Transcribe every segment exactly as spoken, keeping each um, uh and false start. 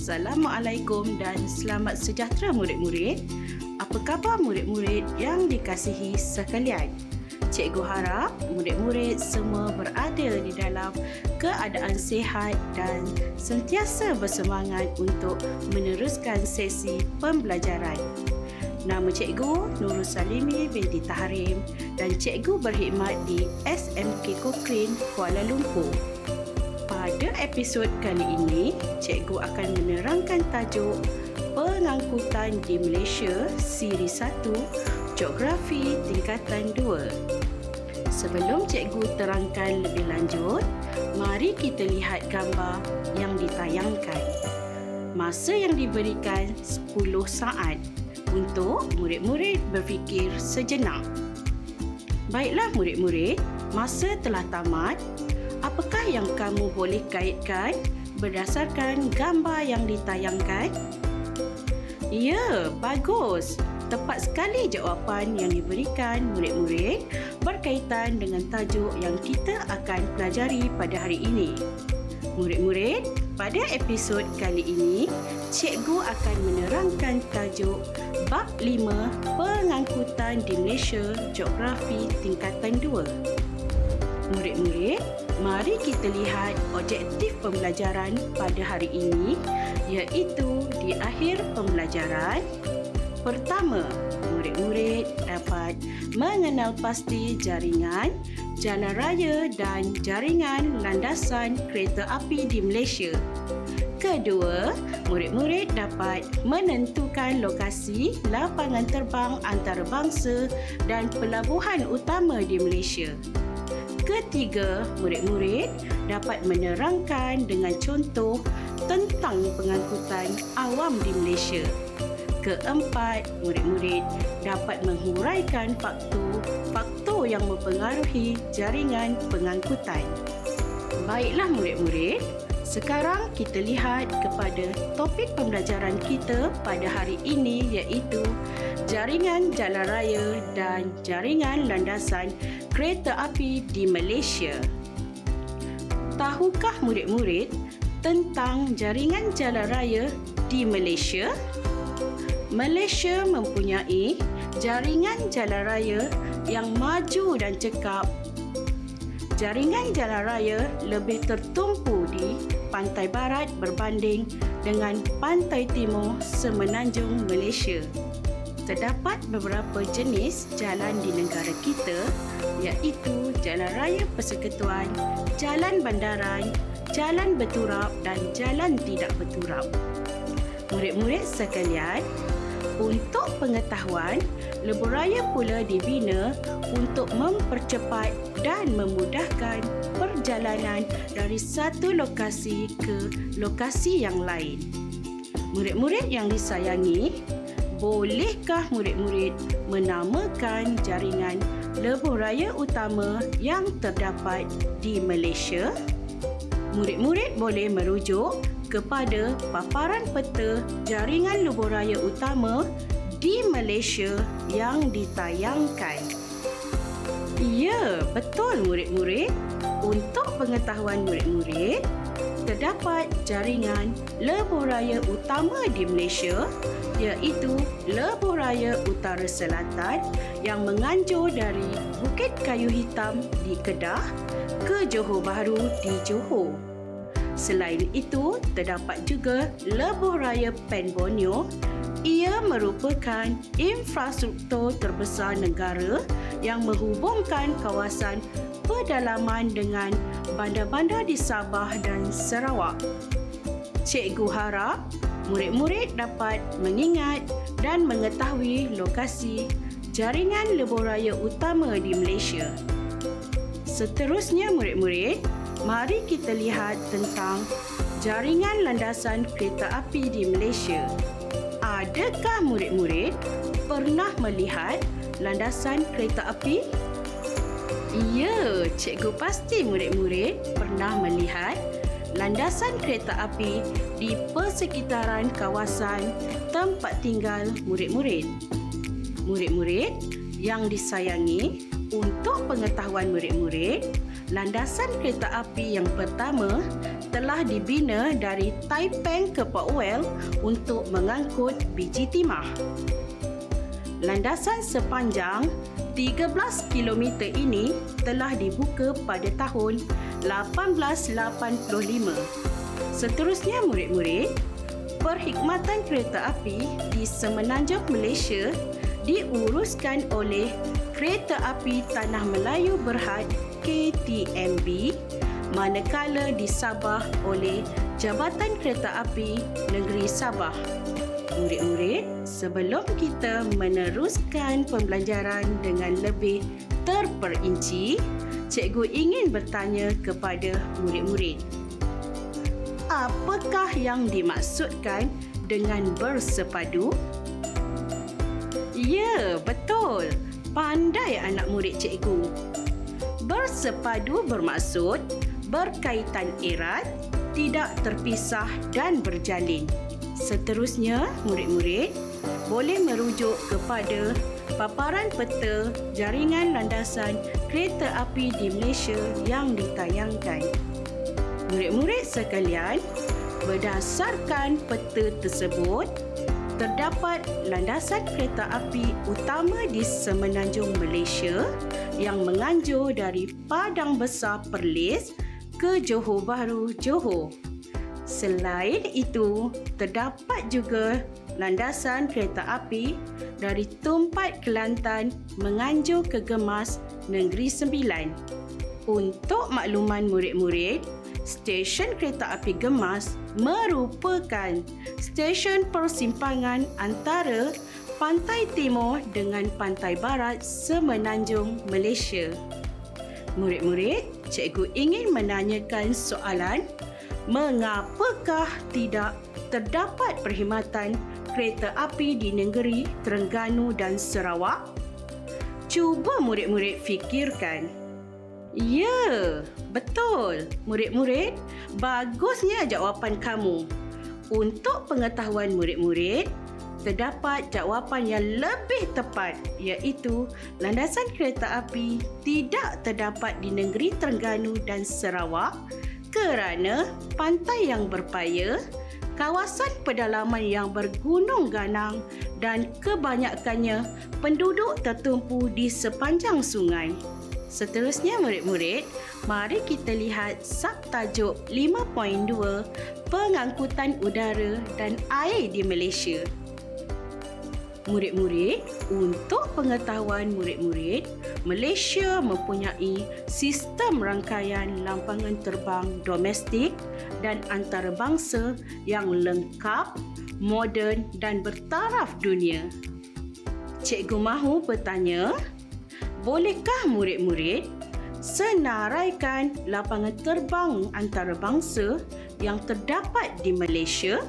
Assalamualaikum dan selamat sejahtera murid-murid. Apa khabar murid-murid yang dikasihi sekalian? Cikgu harap murid-murid semua berada di dalam keadaan sihat dan sentiasa bersemangat untuk meneruskan sesi pembelajaran. Nama cikgu Nurul Salimi binti Tahrim dan cikgu berkhidmat di S M K Cochrane, Kuala Lumpur. Pada episod kali ini, cikgu akan menerangkan tajuk Pengangkutan di Malaysia Siri satu, Geografi Tingkatan dua. Sebelum cikgu terangkan lebih lanjut, mari kita lihat gambar yang ditayangkan. Masa yang diberikan sepuluh saat untuk murid-murid berfikir sejenak. Baiklah murid-murid, masa telah tamat. Apakah yang kamu boleh kaitkan berdasarkan gambar yang ditayangkan? Ya, bagus. Tepat sekali jawapan yang diberikan murid-murid berkaitan dengan tajuk yang kita akan pelajari pada hari ini. Murid-murid, pada episod kali ini, cikgu akan menerangkan tajuk Bab lima Pengangkutan di Malaysia Geografi Tingkatan dua. Murid-murid, mari kita lihat objektif pembelajaran pada hari ini, iaitu di akhir pembelajaran. Pertama, murid-murid dapat mengenal pasti jaringan jalan raya dan jaringan landasan kereta api di Malaysia. Kedua, murid-murid dapat menentukan lokasi lapangan terbang antarabangsa dan pelabuhan utama di Malaysia. Ketiga, murid-murid dapat menerangkan dengan contoh tentang pengangkutan awam di Malaysia. Keempat, murid-murid dapat menghuraikan faktor-faktor yang mempengaruhi jaringan pengangkutan. Baiklah murid-murid, sekarang kita lihat kepada topik pembelajaran kita pada hari ini, iaitu jaringan jalan raya dan jaringan landasan kereta api di Malaysia. Tahukah murid-murid tentang jaringan jalan raya di Malaysia? Malaysia mempunyai jaringan jalan raya yang maju dan cekap. Jaringan jalan raya lebih tertumpu di pantai barat berbanding dengan pantai timur semenanjung Malaysia. Terdapat beberapa jenis jalan di negara kita, iaitu jalan raya persekutuan, jalan bandaran, jalan berturap dan jalan tidak berturap. Murid-murid sekalian, untuk pengetahuan, lebuh raya pula dibina untuk mempercepat dan memudahkan perjalanan dari satu lokasi ke lokasi yang lain. Murid-murid yang disayangi, bolehkah murid-murid menamakan jaringan lebuh raya utama yang terdapat di Malaysia? Murid-murid boleh merujuk kepada paparan peta jaringan lebuh raya utama di Malaysia yang ditayangkan. Ya, betul murid-murid. Untuk pengetahuan murid-murid, terdapat jaringan lebuh raya utama di Malaysia, iaitu lebuh raya utara selatan yang menganjur dari Bukit Kayu Hitam di Kedah ke Johor Bahru di Johor. Selain itu, terdapat juga lebuh raya Pen Borneo. Ia merupakan infrastruktur terbesar negara yang menghubungkan kawasan pedalaman dengan bandar-bandar di Sabah dan Sarawak. Cikgu harap murid-murid dapat mengingat dan mengetahui lokasi jaringan lebuh raya utama di Malaysia. Seterusnya murid-murid, mari kita lihat tentang jaringan landasan kereta api di Malaysia. Adakah murid-murid pernah melihat landasan kereta api? Ya, cikgu pasti murid-murid pernah melihat landasan kereta api di persekitaran kawasan tempat tinggal murid-murid. Murid-murid yang disayangi, untuk pengetahuan murid-murid, landasan kereta api yang pertama telah dibina dari Taiping ke Port Vale untuk mengangkut biji timah. Landasan sepanjang tiga belas kilometer ini telah dibuka pada tahun lapan belas lapan puluh lima. Seterusnya murid-murid, perkhidmatan kereta api di Semenanjung Malaysia diuruskan oleh Kereta Api Tanah Melayu Berhad K T M B, manakala di Sabah oleh Jabatan Kereta Api Negeri Sabah. Murid-murid, sebelum kita meneruskan pembelajaran dengan lebih terperinci, cikgu ingin bertanya kepada murid-murid. Apakah yang dimaksudkan dengan bersepadu? Ya, betul. Pandai anak murid cikgu. Bersepadu bermaksud berkaitan erat, tidak terpisah dan berjalin. Seterusnya, murid-murid boleh merujuk kepada paparan peta jaringan landasan kereta api di Malaysia yang ditayangkan. Murid-murid sekalian, berdasarkan peta tersebut, terdapat landasan kereta api utama di Semenanjung Malaysia yang menganjur dari Padang Besar Perlis ke Johor Bahru, Johor. Selain itu, terdapat juga landasan kereta api dari Tumpat Kelantan menganjur ke Gemas, Negeri Sembilan. Untuk makluman murid-murid, stesen kereta api Gemas merupakan stesen persimpangan antara pantai timur dengan pantai barat Semenanjung Malaysia. Murid-murid, cikgu ingin menanyakan soalan, mengapakah tidak terdapat perkhidmatan kereta api di negeri Terengganu dan Sarawak? Cuba murid-murid fikirkan. Ya, betul. Murid-murid, bagusnya jawapan kamu. Untuk pengetahuan murid-murid, terdapat jawapan yang lebih tepat, iaitu landasan kereta api tidak terdapat di negeri Terengganu dan Sarawak kerana pantai yang berpaya, kawasan pedalaman yang bergunung ganang dan kebanyakannya penduduk tertumpu di sepanjang sungai. Seterusnya murid-murid, mari kita lihat subtajuk lima titik dua Pengangkutan Udara dan Air di Malaysia. Murid-murid, untuk pengetahuan murid-murid, Malaysia mempunyai sistem rangkaian lampangan terbang domestik dan antarabangsa yang lengkap, moden dan bertaraf dunia. Cikgu mahu bertanya, bolehkah murid-murid senaraikan lapangan terbang antarabangsa yang terdapat di Malaysia?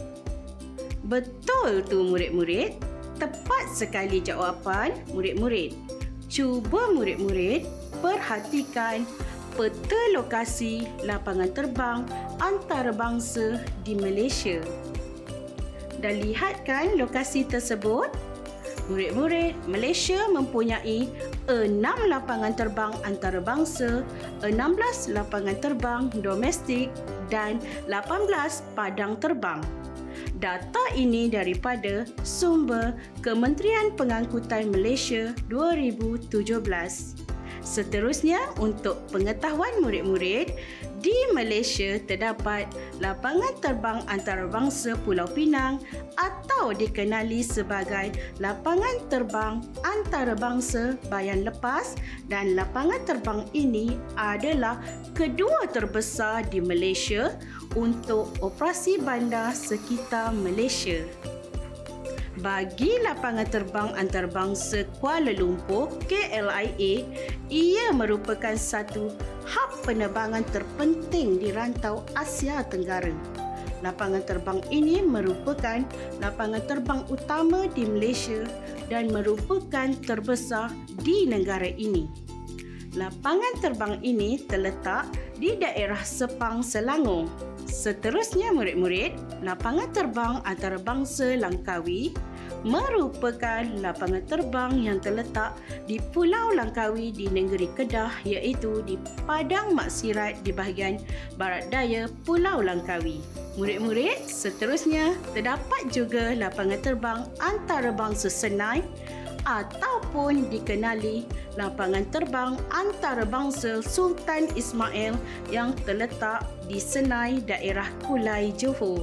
Betul tu murid-murid. Tepat sekali jawapan murid-murid. Cuba murid-murid perhatikan peta lokasi lapangan terbang antarabangsa di Malaysia. Dan lihatkan lokasi tersebut. Murid-murid, Malaysia mempunyai enam lapangan terbang antarabangsa, enam belas lapangan terbang domestik dan lapan belas padang terbang. Data ini daripada sumber Kementerian Pengangkutan Malaysia dua ribu tujuh belas. Seterusnya, untuk pengetahuan murid-murid, di Malaysia terdapat lapangan terbang antarabangsa Pulau Pinang atau dikenali sebagai lapangan terbang antarabangsa Bayan Lepas, dan lapangan terbang ini adalah kedua terbesar di Malaysia untuk operasi bandar sekitar Malaysia. Bagi lapangan terbang antarabangsa Kuala Lumpur K L I A, ia merupakan satu hub penerbangan terpenting di rantau Asia Tenggara. Lapangan terbang ini merupakan lapangan terbang utama di Malaysia dan merupakan terbesar di negara ini. Lapangan terbang ini terletak di daerah Sepang, Selangor. Seterusnya murid-murid, lapangan terbang antarabangsa Langkawi merupakan lapangan terbang yang terletak di Pulau Langkawi di negeri Kedah, iaitu di Padang Maksirat di bahagian barat daya Pulau Langkawi. Murid-murid, seterusnya terdapat juga lapangan terbang antarabangsa Senai ataupun dikenali lapangan terbang antarabangsa Sultan Ismail yang terletak di Senai, daerah Kulai, Johor.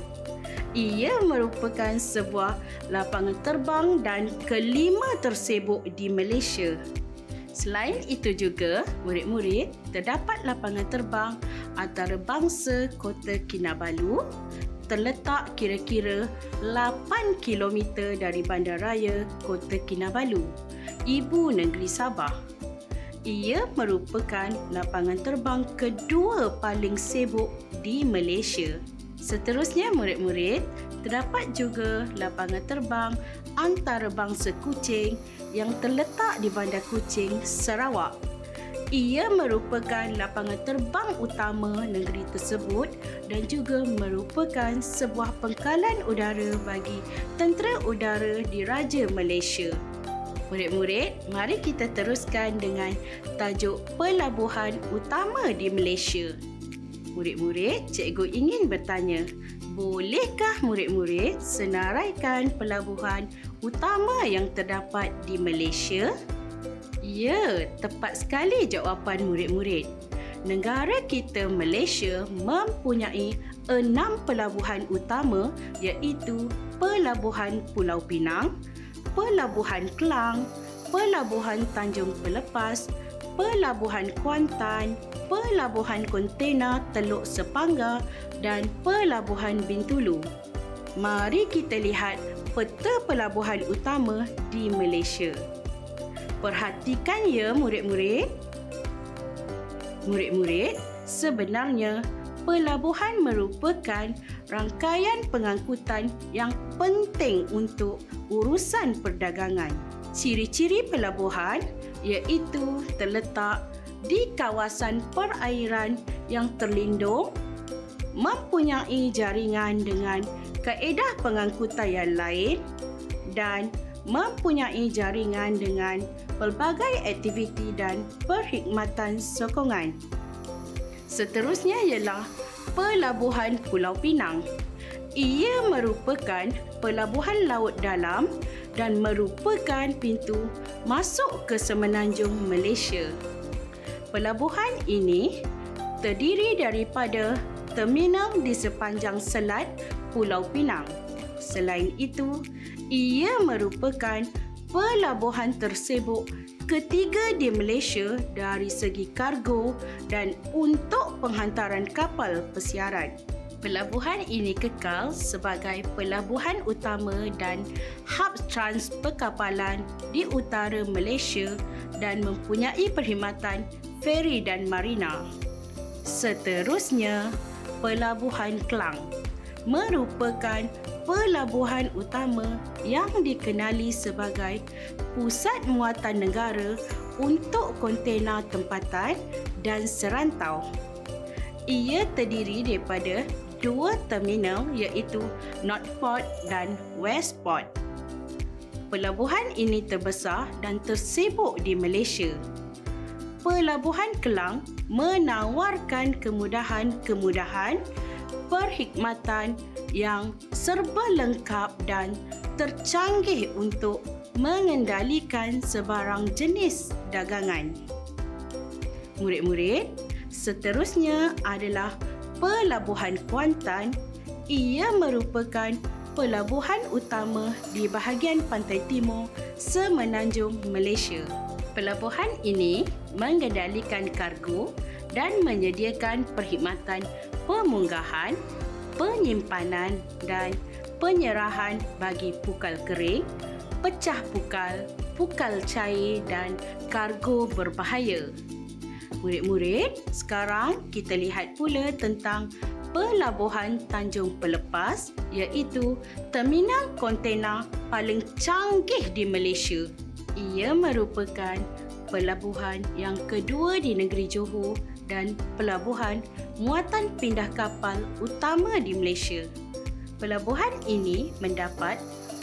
Ia merupakan sebuah lapangan terbang dan kelima tersibuk di Malaysia. Selain itu juga, murid-murid, terdapat lapangan terbang antarabangsa Kota Kinabalu terletak kira-kira lapan kilometer dari Bandaraya Kota Kinabalu, ibu negeri Sabah. Ia merupakan lapangan terbang kedua paling sibuk di Malaysia. Seterusnya, murid-murid, terdapat juga lapangan terbang antarabangsa Kuching yang terletak di Bandar Kuching, Sarawak. Ia merupakan lapangan terbang utama negeri tersebut dan juga merupakan sebuah pangkalan udara bagi tentera udara Diraja Malaysia. Murid-murid, mari kita teruskan dengan tajuk pelabuhan utama di Malaysia. Murid-murid, cikgu ingin bertanya, bolehkah murid-murid senaraikan pelabuhan utama yang terdapat di Malaysia? Ya, tepat sekali jawapan murid-murid. Negara kita Malaysia mempunyai enam pelabuhan utama, iaitu Pelabuhan Pulau Pinang, Pelabuhan Kelang, Pelabuhan Tanjung Pelepas, Pelabuhan Kuantan, Pelabuhan Kontena Teluk Sepanggar dan Pelabuhan Bintulu. Mari kita lihat peta pelabuhan utama di Malaysia. Perhatikan ya murid-murid. Murid-murid, sebenarnya pelabuhan merupakan rangkaian pengangkutan yang penting untuk urusan perdagangan. Ciri-ciri pelabuhan iaitu terletak di kawasan perairan yang terlindung, mempunyai jaringan dengan kaedah pengangkutan yang lain dan mempunyai jaringan dengan pelbagai aktiviti dan perkhidmatan sokongan. Seterusnya ialah Pelabuhan Pulau Pinang. Ia merupakan pelabuhan laut dalam dan merupakan pintu masuk ke semenanjung Malaysia. Pelabuhan ini terdiri daripada terminal di sepanjang selat Pulau Pinang. Selain itu, ia merupakan pelabuhan tersibuk ketiga di Malaysia dari segi kargo dan untuk penghantaran kapal pesiaran. Pelabuhan ini kekal sebagai pelabuhan utama dan hub trans perkapalan di utara Malaysia dan mempunyai perkhidmatan feri dan marina. Seterusnya, Pelabuhan Kelang merupakan pelabuhan utama yang dikenali sebagai pusat muatan negara untuk kontena tempatan dan serantau. Ia terdiri daripada dua terminal iaitu North Port dan West Port. Pelabuhan ini terbesar dan tersibuk di Malaysia. Pelabuhan Kelang menawarkan kemudahan-kemudahan perkhidmatan yang serba lengkap dan tercanggih untuk mengendalikan sebarang jenis dagangan. Murid-murid, seterusnya adalah Pelabuhan Kuantan. Ia merupakan pelabuhan utama di bahagian pantai timur semenanjung Malaysia. Pelabuhan ini mengendalikan kargo dan menyediakan perkhidmatan pemunggahan, penyimpanan dan penyerahan bagi pukal kering, pecah pukal, pukal cair dan kargo berbahaya. Murid-murid, sekarang kita lihat pula tentang Pelabuhan Tanjung Pelepas, iaitu terminal kontena paling canggih di Malaysia. Ia merupakan pelabuhan yang kedua di negeri Johor dan pelabuhan muatan pindah kapal utama di Malaysia. Pelabuhan ini mendapat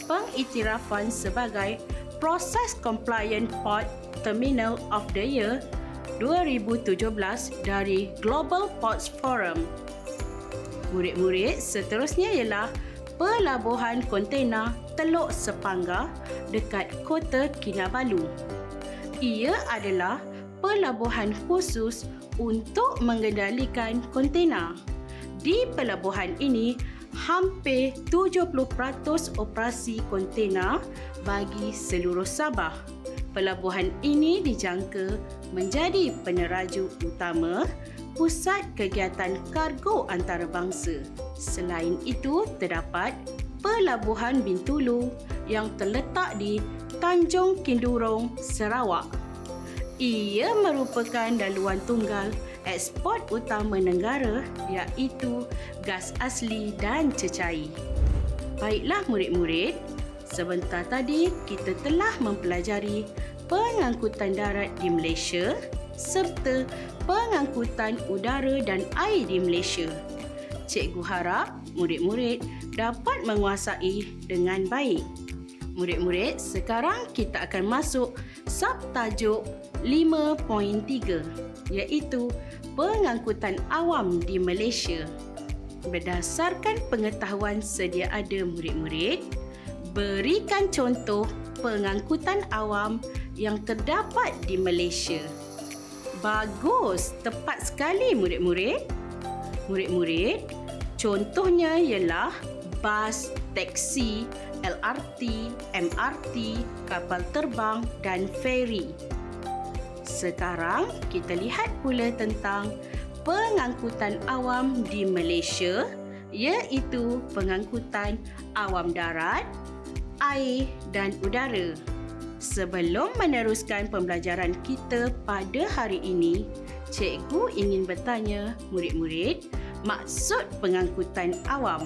pengiktirafan sebagai Process Compliant Port Terminal of the Year dua ribu tujuh belas dari Global Ports Forum. Murid-murid, seterusnya ialah Pelabuhan Kontena Teluk Sepanggar dekat Kota Kinabalu. Ia adalah pelabuhan khusus untuk mengendalikan kontena. Di pelabuhan ini, hampir tujuh puluh peratus operasi kontena bagi seluruh Sabah. Pelabuhan ini dijangka menjadi peneraju utama pusat kegiatan kargo antarabangsa. Selain itu, terdapat Pelabuhan Bintulu yang terletak di Tanjung Kindurong, Sarawak. Ia merupakan laluan tunggal ekspor utama negara iaitu gas asli dan cecair. Baiklah murid-murid, sebentar tadi kita telah mempelajari pengangkutan darat di Malaysia serta pengangkutan udara dan air di Malaysia. Cikgu harap murid-murid dapat menguasai dengan baik. Murid-murid, sekarang kita akan masuk subtajuk lima titik tiga iaitu pengangkutan awam di Malaysia. Berdasarkan pengetahuan sedia ada murid-murid, berikan contoh pengangkutan awam yang terdapat di Malaysia. Bagus, tepat sekali murid-murid. Murid-murid, contohnya ialah bas, teksi, L R T, M R T, kapal terbang dan feri. Sekarang kita lihat pula tentang pengangkutan awam di Malaysia iaitu pengangkutan awam darat, air dan udara. Sebelum meneruskan pembelajaran kita pada hari ini, cikgu ingin bertanya murid-murid maksud pengangkutan awam.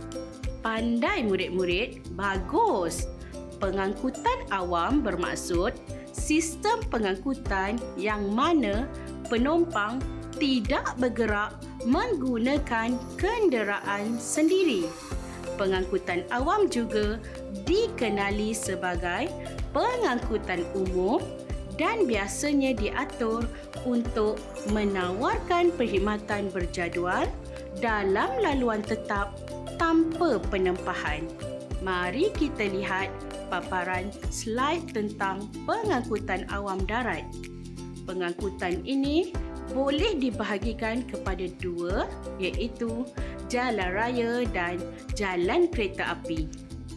Pandai murid-murid, bagus. Pengangkutan awam bermaksud sistem pengangkutan yang mana penumpang tidak bergerak menggunakan kenderaan sendiri. Pengangkutan awam juga dikenali sebagai pengangkutan umum dan biasanya diatur untuk menawarkan perkhidmatan berjadual dalam laluan tetap tanpa penempahan. Mari kita lihat paparan slide tentang pengangkutan awam darat. Pengangkutan ini boleh dibahagikan kepada dua iaitu jalan raya dan jalan kereta api.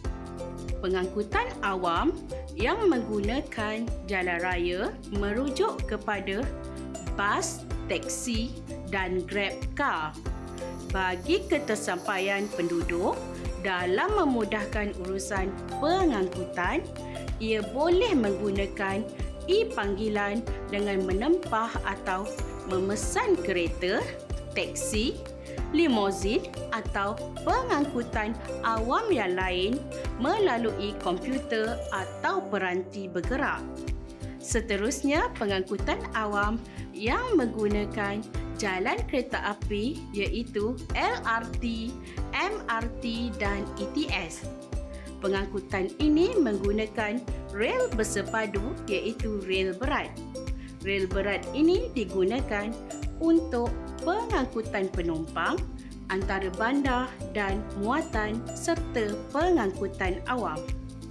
Pengangkutan awam yang menggunakan jalan raya merujuk kepada bas, teksi dan grab car. Bagi ketersampaian penduduk dalam memudahkan urusan pengangkutan, ia boleh menggunakan e-panggilan dengan menempah atau memesan kereta, teksi, limosin atau pengangkutan awam yang lain melalui komputer atau peranti bergerak. Seterusnya, pengangkutan awam yang menggunakan jalan kereta api iaitu L R T, M R T dan E T S. Pengangkutan ini menggunakan rel bersepadu iaitu rel berat. Rel berat ini digunakan untuk pengangkutan penumpang antara bandar dan muatan serta pengangkutan awam.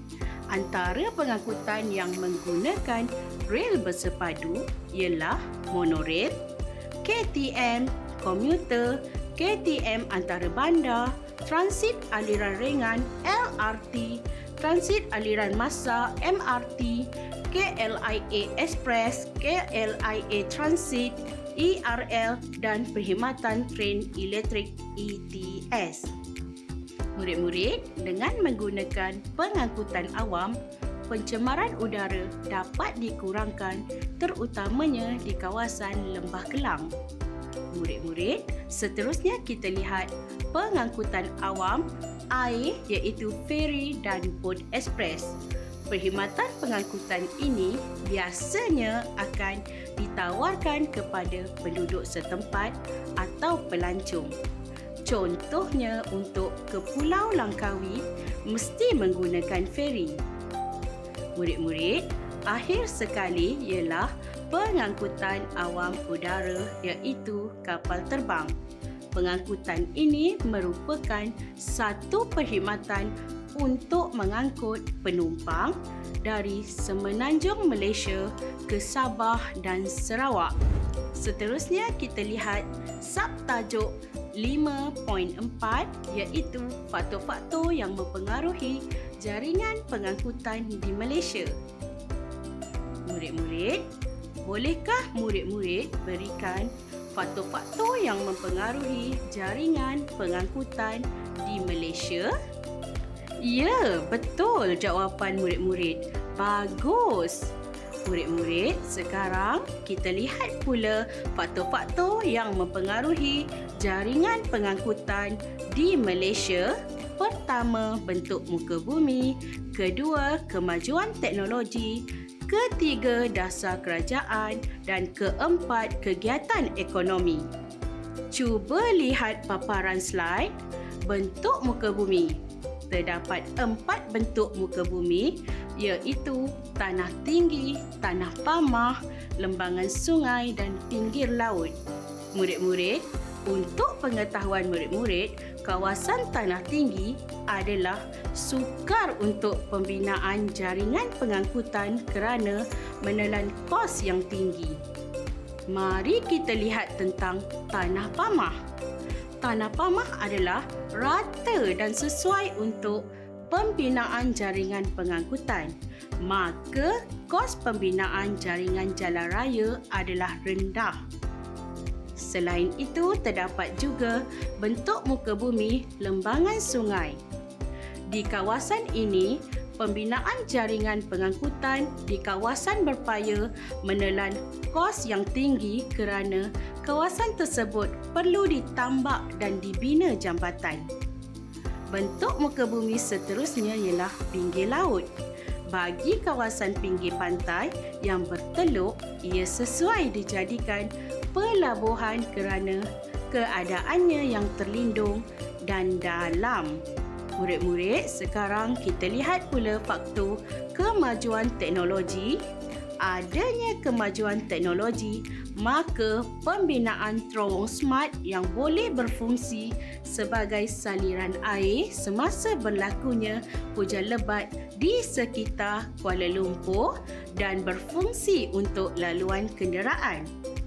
Antara pengangkutan yang menggunakan rel bersepadu ialah monorail, K T M, komuter, K T M antara bandar, transit aliran ringan L R T, transit aliran massa M R T, K L I A Express, K L I A Transit, E R L dan perkhidmatan tren elektrik E T S. Murid-murid, dengan menggunakan pengangkutan awam, pencemaran udara dapat dikurangkan terutamanya di kawasan Lembah Kelang. Murid-murid, seterusnya kita lihat pengangkutan awam air iaitu feri dan bot ekspres. Perkhidmatan pengangkutan ini biasanya akan ditawarkan kepada penduduk setempat atau pelancong. Contohnya untuk ke Pulau Langkawi mesti menggunakan feri. Murid-murid, akhir sekali ialah pengangkutan awam udara iaitu kapal terbang. Pengangkutan ini merupakan satu perkhidmatan untuk mengangkut penumpang dari Semenanjung Malaysia ke Sabah dan Sarawak. Seterusnya kita lihat subtajuk lima titik empat iaitu faktor-faktor yang mempengaruhi jaringan pengangkutan di Malaysia. Murid-murid, bolehkah murid-murid berikan faktor-faktor yang mempengaruhi jaringan pengangkutan di Malaysia? Ya, betul jawapan murid-murid. Bagus. Murid-murid, sekarang kita lihat pula faktor-faktor yang mempengaruhi jaringan pengangkutan di Malaysia. Pertama, bentuk muka bumi. Kedua, kemajuan teknologi. Ketiga, dasar kerajaan. Dan keempat, kegiatan ekonomi. Cuba lihat paparan slide. Bentuk muka bumi. Terdapat empat bentuk muka bumi iaitu tanah tinggi, tanah pamah, lembangan sungai dan pinggir laut. Murid-murid, untuk pengetahuan murid-murid, kawasan tanah tinggi adalah sukar untuk pembinaan jaringan pengangkutan kerana menelan kos yang tinggi. Mari kita lihat tentang tanah pamah. Tanah pamah adalah rata dan sesuai untuk pembinaan jaringan pengangkutan. Maka kos pembinaan jaringan jalan raya adalah rendah. Selain itu, terdapat juga bentuk muka bumi lembangan sungai. Di kawasan ini, pembinaan jaringan pengangkutan di kawasan berpaya menelan kos yang tinggi kerana kawasan tersebut perlu ditambak dan dibina jambatan. Bentuk muka bumi seterusnya ialah pinggir laut. Bagi kawasan pinggir pantai yang berteluk, ia sesuai dijadikan pelabuhan kerana keadaannya yang terlindung dan dalam. Murid-murid, sekarang kita lihat pula faktor kemajuan teknologi. Adanya kemajuan teknologi, maka pembinaan terowong smart yang boleh berfungsi sebagai saliran air semasa berlakunya hujan lebat di sekitar Kuala Lumpur dan berfungsi untuk laluan kenderaan.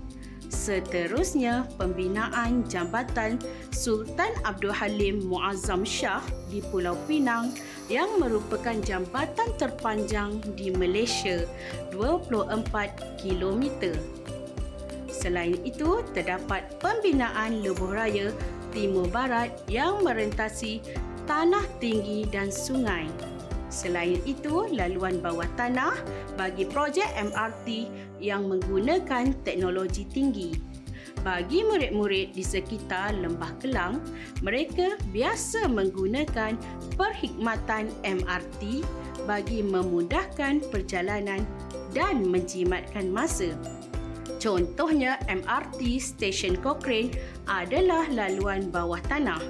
Seterusnya, pembinaan Jambatan Sultan Abdul Halim Muazzam Shah di Pulau Pinang yang merupakan jambatan terpanjang di Malaysia, dua puluh empat kilometer. Selain itu, terdapat pembinaan lebuh raya Timur Barat yang merentasi tanah tinggi dan sungai. Selain itu, laluan bawah tanah bagi projek M R T yang menggunakan teknologi tinggi. Bagi murid-murid di sekitar Lembah Kelang, mereka biasa menggunakan perkhidmatan M R T bagi memudahkan perjalanan dan menjimatkan masa. Contohnya, M R T Stesen Cochrane adalah laluan bawah tanah.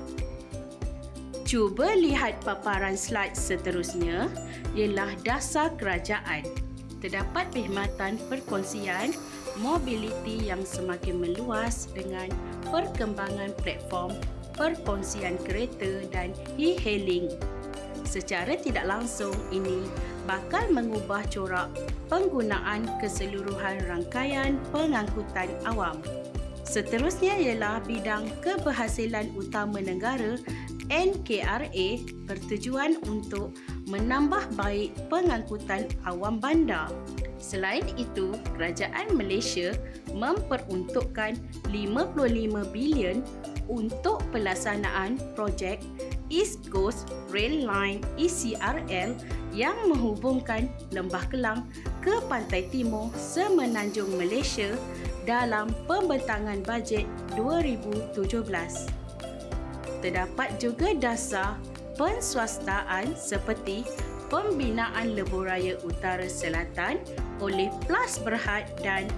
Cuba lihat paparan slide seterusnya ialah dasar kerajaan. Terdapat perkhidmatan perkongsian mobiliti yang semakin meluas dengan perkembangan platform perkongsian kereta dan e-hailing. Secara tidak langsung, ini bakal mengubah corak penggunaan keseluruhan rangkaian pengangkutan awam. Seterusnya ialah bidang keberhasilan utama negara N K R A bertujuan untuk menambah baik pengangkutan awam bandar. Selain itu, kerajaan Malaysia memperuntukkan lima puluh lima bilion untuk pelaksanaan projek East Coast Rail Line E C R L yang menghubungkan Lembah Kelang ke pantai timur Semenanjung Malaysia dalam pembentangan bajet dua ribu tujuh belas. Terdapat juga dasar penswastaan seperti pembinaan lebuh raya utara selatan oleh Plus Berhad dan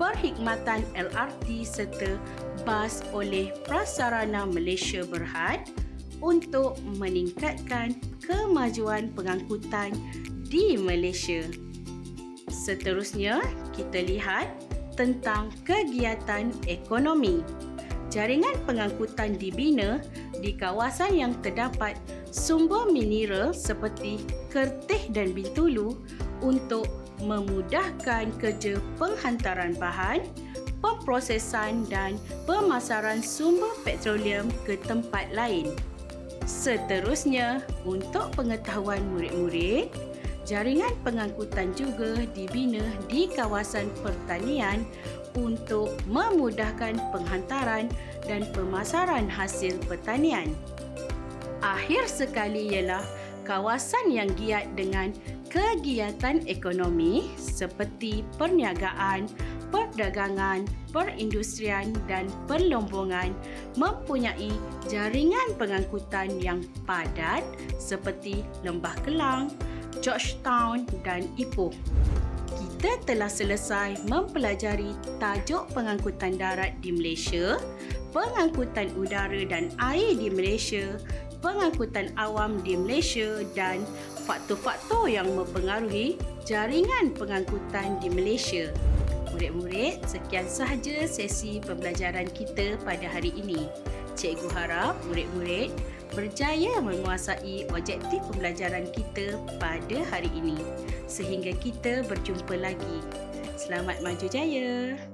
perkhidmatan L R T serta bas oleh Prasarana Malaysia Berhad untuk meningkatkan kemajuan pengangkutan di Malaysia. Seterusnya, kita lihat tentang kegiatan ekonomi. Jaringan pengangkutan dibina di kawasan yang terdapat sumber mineral seperti Kerteh dan Bintulu untuk memudahkan kerja penghantaran bahan, pemprosesan dan pemasaran sumber petroleum ke tempat lain. Seterusnya, untuk pengetahuan murid-murid, jaringan pengangkutan juga dibina di kawasan pertanian untuk memudahkan penghantaran dan pemasaran hasil pertanian. Akhir sekali ialah kawasan yang giat dengan kegiatan ekonomi seperti perniagaan, perdagangan, perindustrian dan perlombongan mempunyai jaringan pengangkutan yang padat seperti Lembah Kelang, Georgetown dan Ipoh. Kita telah selesai mempelajari tajuk pengangkutan darat di Malaysia, pengangkutan udara dan air di Malaysia, pengangkutan awam di Malaysia dan faktor-faktor yang mempengaruhi jaringan pengangkutan di Malaysia. Murid-murid, sekian sahaja sesi pembelajaran kita pada hari ini. Cikgu harap murid-murid berjaya menguasai objektif pembelajaran kita pada hari ini. Sehingga kita berjumpa lagi. Selamat maju jaya!